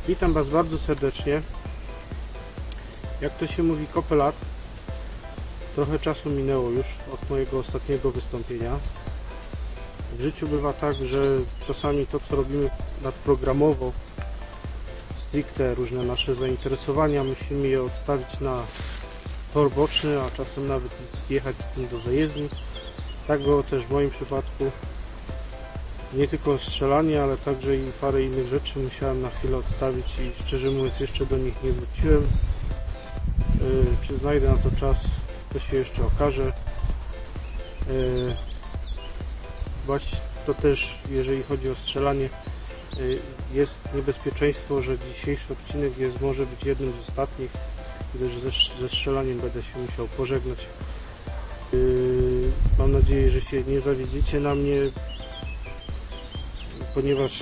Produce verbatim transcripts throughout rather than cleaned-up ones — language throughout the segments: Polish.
Witam Was bardzo serdecznie. Jak to się mówi, kopę lat. Trochę czasu minęło już od mojego ostatniego wystąpienia. W życiu bywa tak, że czasami to, co robimy nadprogramowo, stricte różne nasze zainteresowania, musimy je odstawić na tor boczny, a czasem nawet zjechać z tym do zajezdni. Tak było też w moim przypadku. Nie tylko strzelanie, ale także i parę innych rzeczy musiałem na chwilę odstawić i szczerze mówiąc jeszcze do nich nie wróciłem. Yy, czy znajdę na to czas, to się jeszcze okaże. Yy, właśnie to też, jeżeli chodzi o strzelanie, yy, jest niebezpieczeństwo, że dzisiejszy odcinek jest, może być jednym z ostatnich, gdyż ze, ze strzelaniem będę się musiał pożegnać. Yy, mam nadzieję, że się nie zawiedziecie na mnie, ponieważ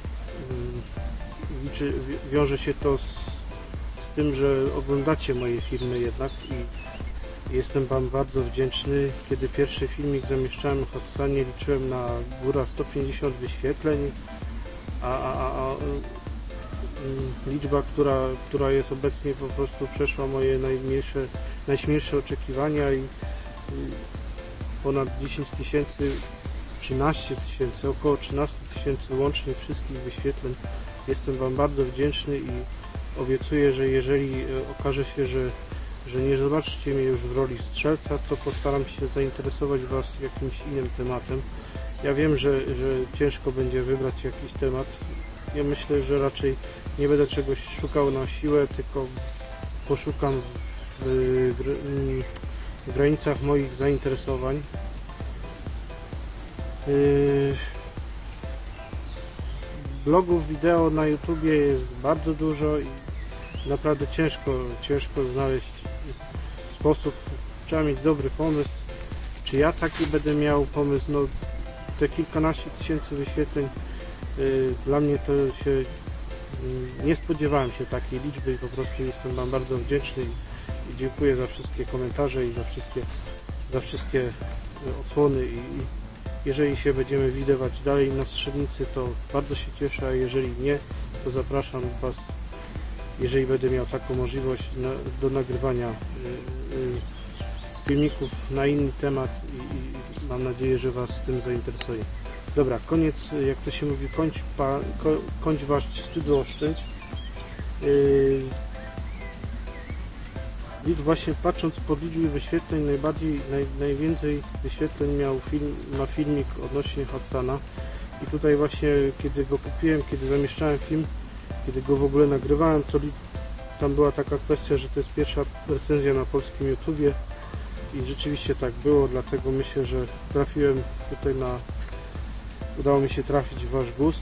liczy, wiąże się to z, z tym, że oglądacie moje filmy jednak i jestem Wam bardzo wdzięczny. Kiedy pierwszy filmik zamieszczałem w Hotsanie, liczyłem na góra sto pięćdziesiąt wyświetleń, a, a, a, a liczba, która, która jest obecnie, po prostu przeszła moje najmniejsze, najśmielsze oczekiwania i, i ponad dziesięć tysięcy, trzynaście tysięcy, około trzynaście tysięcy łącznie wszystkich wyświetleń. Jestem Wam bardzo wdzięczny i obiecuję, że jeżeli okaże się, że, że nie zobaczycie mnie już w roli strzelca, to postaram się zainteresować Was jakimś innym tematem. Ja wiem, że, że ciężko będzie wybrać jakiś temat. Ja myślę, że raczej nie będę czegoś szukał na siłę, tylko poszukam w, w, w granicach moich zainteresowań. Blogów wideo na YouTubie jest bardzo dużo i naprawdę ciężko, ciężko znaleźć sposób. Trzeba mieć dobry pomysł. Czy ja taki będę miał pomysł? No, te kilkanaście tysięcy wyświetleń, dla mnie to się, nie spodziewałem się takiej liczby i po prostu jestem Wam bardzo wdzięczny i dziękuję za wszystkie komentarze i za wszystkie, za wszystkie odsłony i jeżeli się będziemy widywać dalej na strzelnicy, to bardzo się cieszę, a jeżeli nie, to zapraszam Was, jeżeli będę miał taką możliwość, na, do nagrywania y, y, filmików na inny temat i, i mam nadzieję, że Was z tym zainteresuje. Dobra, koniec, jak to się mówi, kończ, pa, ko, kończ Wasz wstydu oszczędź. Y, Właśnie patrząc pod liczbę wyświetleń, najbardziej, naj, najwięcej wyświetleń miał film, ma filmik odnośnie Hotsana i tutaj właśnie kiedy go kupiłem, kiedy zamieszczałem film, kiedy go w ogóle nagrywałem, to tam była taka kwestia, że to jest pierwsza recenzja na polskim YouTubie i rzeczywiście tak było, dlatego myślę, że trafiłem tutaj na, udało mi się trafić w Wasz gust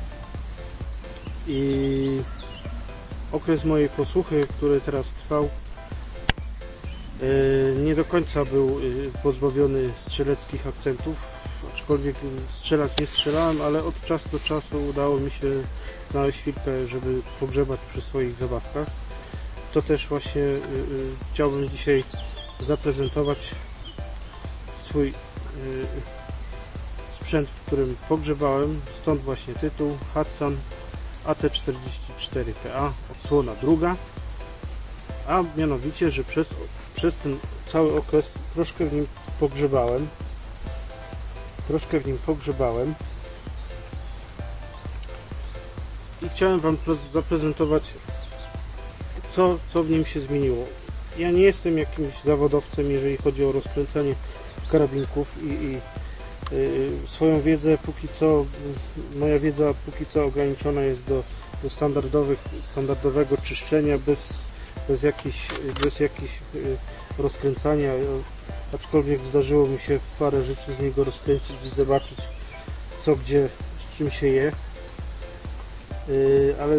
i okres mojej posłuchy, który teraz trwał, nie do końca był pozbawiony strzeleckich akcentów, aczkolwiek strzelać nie strzelałem, ale od czasu do czasu udało mi się znaleźć chwilkę, żeby pogrzebać przy swoich zabawkach. To też właśnie chciałbym dzisiaj zaprezentować swój sprzęt, w którym pogrzebałem, stąd właśnie tytuł Hatsan A T czterdzieści cztery P A, odsłona druga, a mianowicie, że przez Przez ten cały okres troszkę w nim pogrzebałem. Troszkę w nim pogrzebałem. I chciałem Wam zaprezentować, co, co w nim się zmieniło. Ja nie jestem jakimś zawodowcem, jeżeli chodzi o rozkręcanie karabinków i, i yy, swoją wiedzę póki co, moja wiedza póki co ograniczona jest do, do standardowych, standardowego czyszczenia bez bez jakichś, bez jakichś rozkręcania, aczkolwiek zdarzyło mi się parę rzeczy z niego rozkręcić i zobaczyć, co gdzie, z czym się je, ale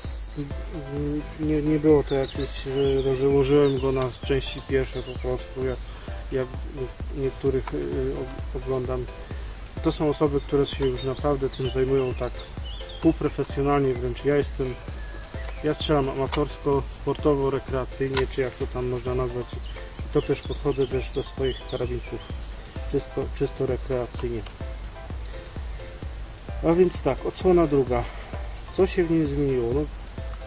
nie, nie było to jakieś, że rozłożyłem go na części pierwsze po prostu, jak, jak niektórych oglądam. To są osoby, które się już naprawdę tym zajmują tak półprofesjonalnie wręcz. Ja jestem Ja strzelam amatorsko, sportowo, rekreacyjnie, czy jak to tam można nazwać. To też podchodzę też do swoich karabinków czysto, czysto rekreacyjnie. A więc tak, odsłona druga. Co się w nim zmieniło? No,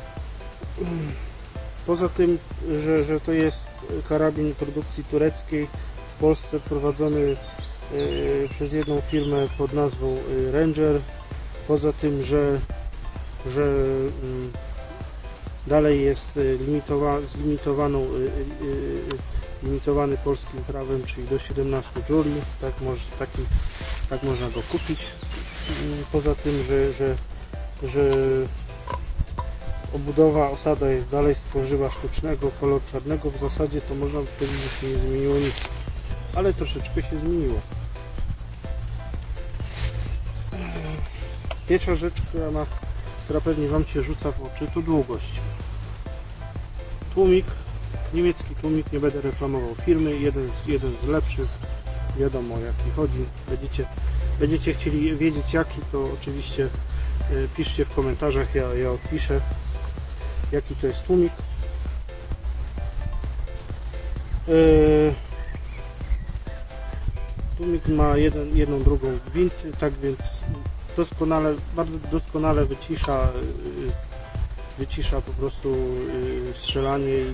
Poza tym, że, że to jest karabin produkcji tureckiej, w Polsce prowadzony y, przez jedną firmę pod nazwą y, Ranger. Poza tym, że, że y, dalej jest limitowa, zlimitowaną, y, y, y, limitowany polskim prawem, czyli do siedemnastu juli, tak, może, taki, tak można go kupić. Y, poza tym, że, że, że obudowa, osada jest dalej z tworzywa sztucznego, kolor czarnego, w zasadzie to można powiedzieć, że się nie zmieniło nic, ale troszeczkę się zmieniło. Pierwsza rzecz, która, ma, która pewnie Wam się rzuca w oczy, to długość. Tłumik, niemiecki tłumik, nie będę reklamował firmy, jeden z, jeden z lepszych, wiadomo o jaki chodzi. Będziecie, będziecie chcieli wiedzieć jaki, to oczywiście y, piszcie w komentarzach, ja, ja odpiszę jaki to jest tłumik. Yy, tłumik ma jeden, jedną drugą gwint, tak więc doskonale, bardzo doskonale wycisza yy, wycisza po prostu yy, strzelanie i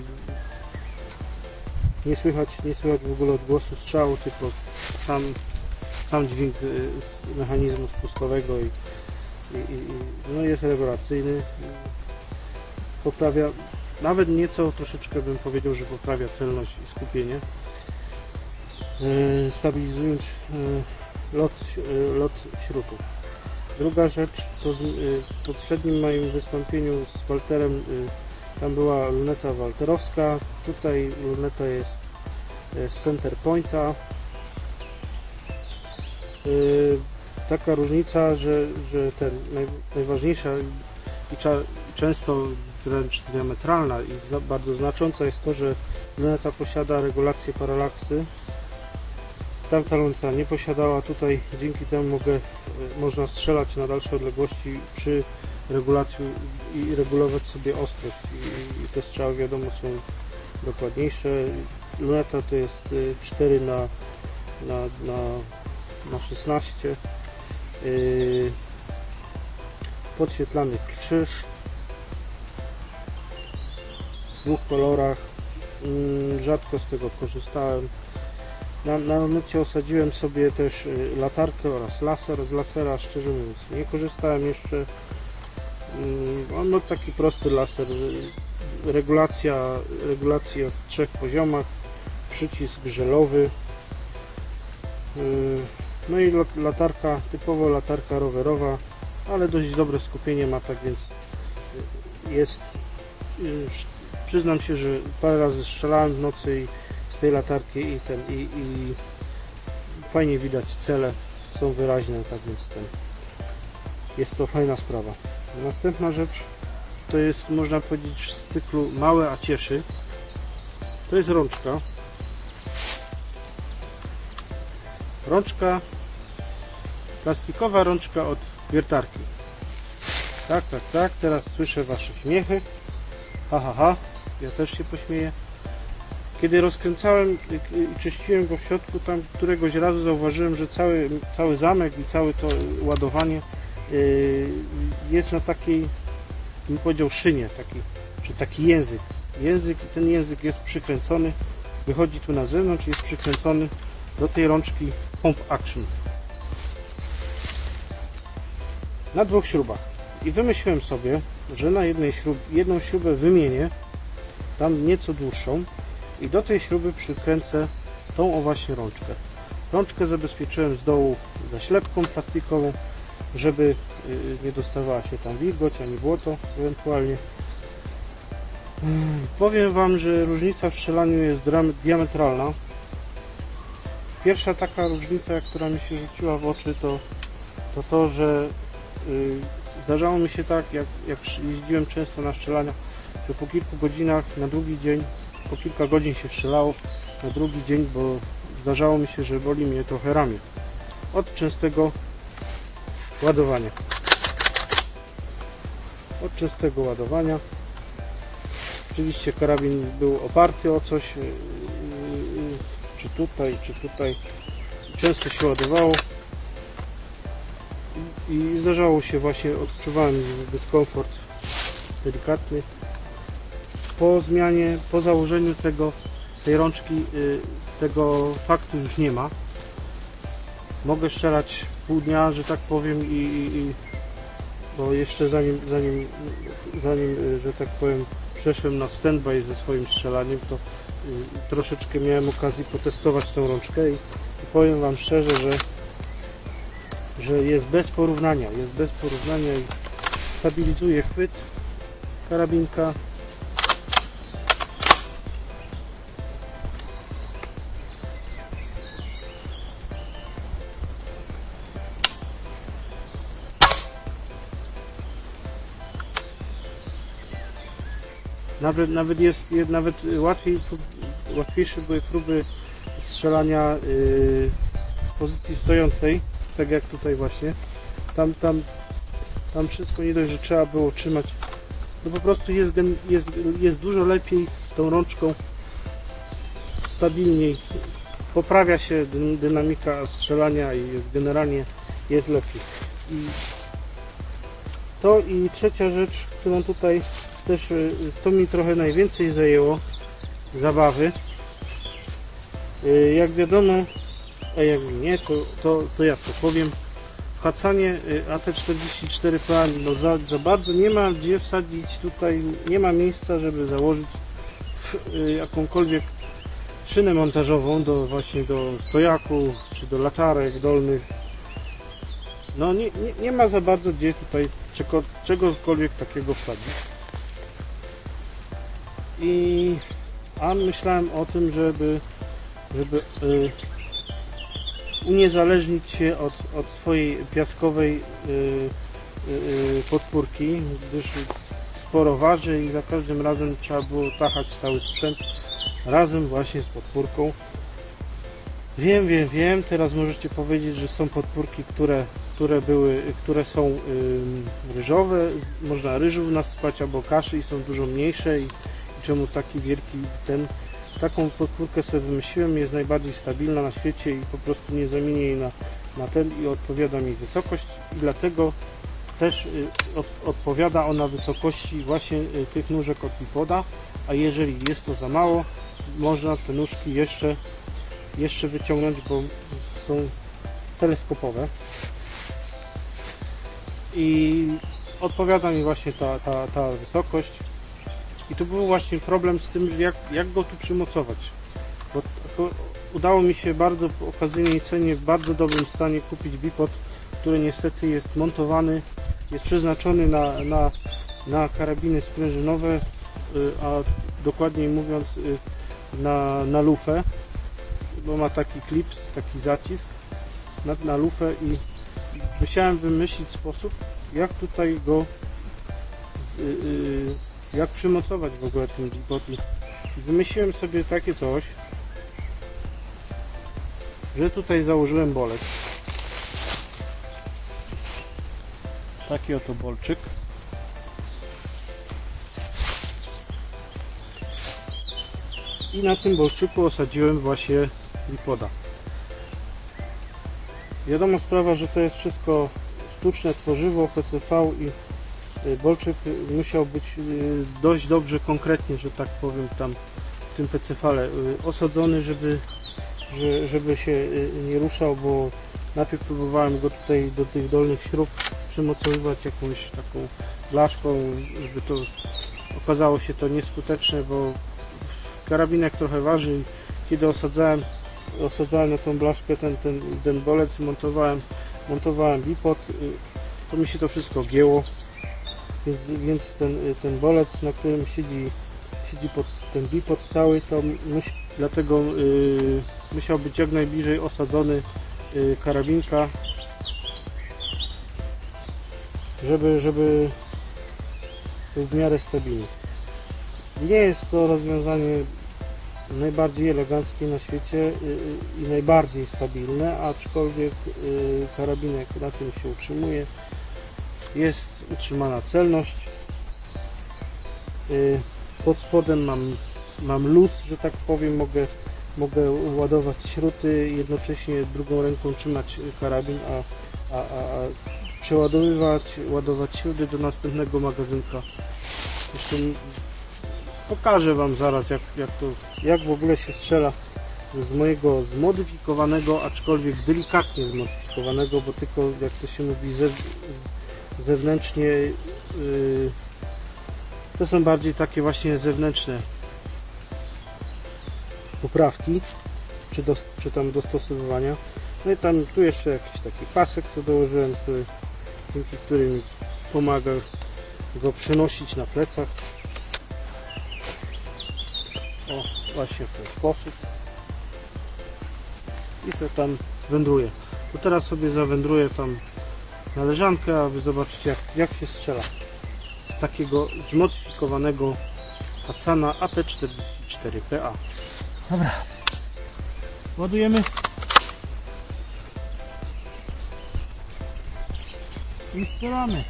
nie słychać, nie słychać w ogóle odgłosu strzału, tylko sam, sam dźwięk yy, z mechanizmu spustowego i, i, i no jest rewelacyjny. Poprawia, nawet nieco troszeczkę bym powiedział, że poprawia celność i skupienie, yy, stabilizując yy, lot, yy, lot śrutów. Druga rzecz, to z, yy, w poprzednim moim wystąpieniu z Walterem yy, tam była luneta walterowska, tutaj luneta jest yy, z center pointa. Yy, taka różnica, że, że ten naj, najważniejsza i cza, często wręcz diametralna i zna, bardzo znacząca jest to, że luneta posiada regulację paralaksy. Tamta luneta nie posiadała, tutaj dzięki temu mogę, można strzelać na dalsze odległości przy regulacji i regulować sobie ostrość i, i te strzały wiadomo są dokładniejsze. Luneta to jest cztery na, na, na, na szesnaście, yy, podświetlany krzyż w dwóch kolorach, rzadko z tego korzystałem. Na, na lunecie osadziłem sobie też latarkę oraz laser. Z lasera szczerze mówiąc nie korzystałem jeszcze. On ma taki prosty laser, regulacja, regulacja w trzech poziomach, przycisk żelowy, no i latarka, typowo latarka rowerowa, ale dość dobre skupienie ma, tak więc jest. Przyznam się, że parę razy strzelałem w nocy i z tej latarki i ten i, i fajnie widać cele, są wyraźne, tak więc ten jest to fajna sprawa. Następna rzecz to jest, można powiedzieć, z cyklu małe a cieszy. To jest rączka. Rączka, plastikowa rączka od wiertarki. Tak, tak, tak, teraz słyszę Wasze śmiechy. Ha, ha, ha, ja też się pośmieję. Kiedy rozkręcałem i czyściłem go w środku, tam któregoś razu zauważyłem, że cały, cały zamek i całe to ładowanie yy, jest na takiej, bym powiedział, szynie, taki, czy taki język. Język i ten język jest przykręcony, wychodzi tu na zewnątrz i jest przykręcony do tej rączki Pump Action. Na dwóch śrubach. I wymyśliłem sobie, że na jednej śrub, jedną śrubę wymienię, tam nieco dłuższą, i do tej śruby przykręcę tą o właśnie rączkę. Rączkę zabezpieczyłem z dołu zaślepką plastikową, żeby nie dostawała się tam wilgoć ani błoto ewentualnie. Powiem Wam, że różnica w strzelaniu jest diametralna. Pierwsza taka różnica, która mi się rzuciła w oczy, to to, to że yy, zdarzało mi się tak, jak, jak jeździłem często na strzelania, że po kilku godzinach na drugi dzień, po kilka godzin się strzelało na drugi dzień, bo zdarzało mi się, że boli mnie trochę ramię od częstego ładowania. Od częstego ładowania. Oczywiście karabin był oparty o coś, yy, yy, czy tutaj, czy tutaj. Często się ładowało i, i zdarzało się właśnie, odczuwałem dyskomfort delikatny. po zmianie, po założeniu tego, tej rączki tego faktu już nie ma. Mogę strzelać pół dnia, że tak powiem, i, i, i bo jeszcze zanim, zanim, zanim, że tak powiem, przeszłem na standby ze swoim strzelaniem, to troszeczkę miałem okazję potestować tą rączkę i, i powiem Wam szczerze, że, że jest bez porównania, jest bez porównania i stabilizuje chwyt karabinka. Nawet, nawet jest, nawet łatwiej, łatwiejsze były próby strzelania yy, w pozycji stojącej, tak jak tutaj właśnie. Tam, tam, tam wszystko nie dość, że trzeba było trzymać. No po prostu jest, jest, jest dużo lepiej z tą rączką, stabilniej. Poprawia się dynamika strzelania i jest generalnie jest lepiej. I to i trzecia rzecz, którą tutaj też to mi trochę najwięcej zajęło zabawy. Jak wiadomo, a jak nie, to, to, to ja to powiem. Wchacanie A T czterdzieści cztery P A no za, za bardzo nie ma gdzie wsadzić tutaj, nie ma miejsca, żeby założyć jakąkolwiek szynę montażową do właśnie do stojaku czy do latarek dolnych. No nie, nie, nie ma za bardzo gdzie tutaj czego, czegokolwiek takiego wsadzić. I a myślałem o tym, żeby, żeby y, uniezależnić się od, od swojej piaskowej y, y, podpórki, gdyż sporo waży i za każdym razem trzeba było tachać cały sprzęt razem właśnie z podpórką. Wiem, wiem, wiem, teraz możecie powiedzieć, że są podpórki, które, które były, które są y, ryżowe, można ryżów nasypać albo kaszy i są dużo mniejsze i czemu taki wielki ten. Taką podpórkę sobie wymyśliłem, jest najbardziej stabilna na świecie i po prostu nie zamienię jej na, na ten i odpowiada mi wysokość i dlatego też y, od, odpowiada ona wysokości właśnie y, tych nóżek od bipoda, a jeżeli jest to za mało, można te nóżki jeszcze, jeszcze wyciągnąć, bo są teleskopowe i odpowiada mi właśnie ta, ta, ta wysokość. I tu był właśnie problem z tym, jak, jak go tu przymocować, bo to udało mi się bardzo po okazyjnej cenie w bardzo dobrym stanie kupić bipod, który niestety jest montowany, jest przeznaczony na, na, na karabiny sprężynowe, a dokładniej mówiąc na, na lufę, bo ma taki klips, taki zacisk na, na lufę i musiałem wymyślić sposób, jak tutaj go yy, jak przymocować w ogóle ten bipod. Wymyśliłem sobie takie coś, że tutaj założyłem bolec, taki oto bolczyk i na tym bolczyku osadziłem właśnie bipoda. Wiadoma sprawa, że to jest wszystko sztuczne tworzywo P C V i bolczyk musiał być dość dobrze, konkretnie, że tak powiem, tam w tym P C V-le osadzony, żeby, żeby się nie ruszał, bo najpierw próbowałem go tutaj do tych dolnych śrub przymocowywać jakąś taką blaszką, żeby to okazało się to nieskuteczne, bo karabinek trochę waży i kiedy osadzałem, osadzałem na tą blaszkę ten, ten, ten bolec, montowałem, montowałem bipod, to mi się to wszystko gięło. Więc, więc ten, ten bolec, na którym siedzi, siedzi pod ten bipod cały, to musi, dlatego yy, musiał być jak najbliżej osadzony yy, karabinka, żeby, żeby był w miarę stabilny. Nie jest to rozwiązanie najbardziej eleganckie na świecie yy, i najbardziej stabilne, aczkolwiek yy, karabinek na tym się utrzymuje. Jest utrzymana celność. Pod spodem mam, mam luz, że tak powiem, mogę, mogę ładować śruty, jednocześnie drugą ręką trzymać karabin, a, a, a przeładowywać, ładować śruty do następnego magazynka. Zresztą pokażę Wam zaraz jak, jak to, jak w ogóle się strzela z mojego zmodyfikowanego, aczkolwiek delikatnie zmodyfikowanego, bo tylko, jak to się mówi, zew, zewnętrznie yy, to są bardziej takie właśnie zewnętrzne poprawki czy, do, czy tam dostosowywania. No i tam tu jeszcze jakiś taki pasek, co dołożyłem, który, dzięki którym mi pomaga go przenosić na plecach. O, właśnie w ten sposób. I sobie tam wędruję. To teraz sobie zawędruję tam na leżankę, a Wy zobaczycie jak, jak się strzela z takiego zmodyfikowanego Hatsan A T czterdzieści cztery P A. Dobra, ładujemy i strzelamy.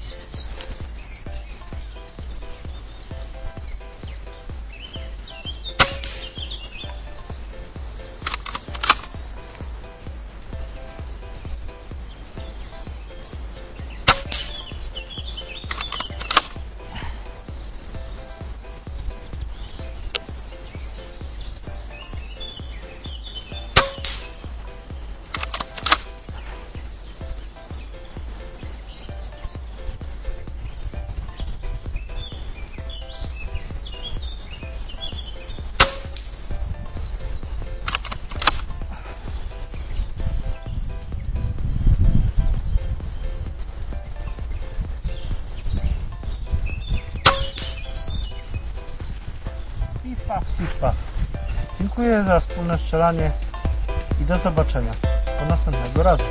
Pispa, pispa. Dziękuję za wspólne strzelanie i do zobaczenia. Do następnego razu.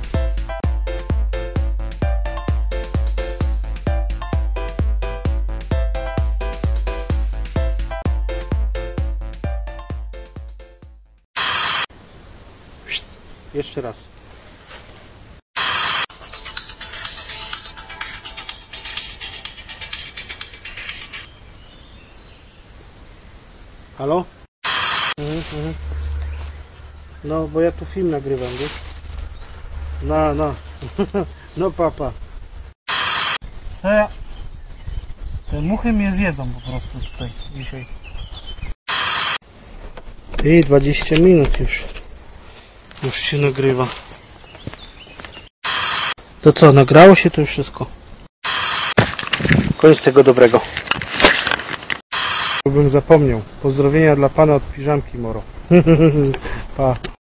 Jeszcze raz. Halo? Mhm, mhm. No, bo ja tu film nagrywam, wiesz? No, no. No, papa. Co ja? Te muchy mnie zjedzą po prostu tutaj dzisiaj. I dwadzieścia minut już. Już się nagrywa. To co, nagrało się to już wszystko? Koniec tego dobrego. Bym zapomniał. Pozdrowienia dla pana od piżamki Moro. Pa.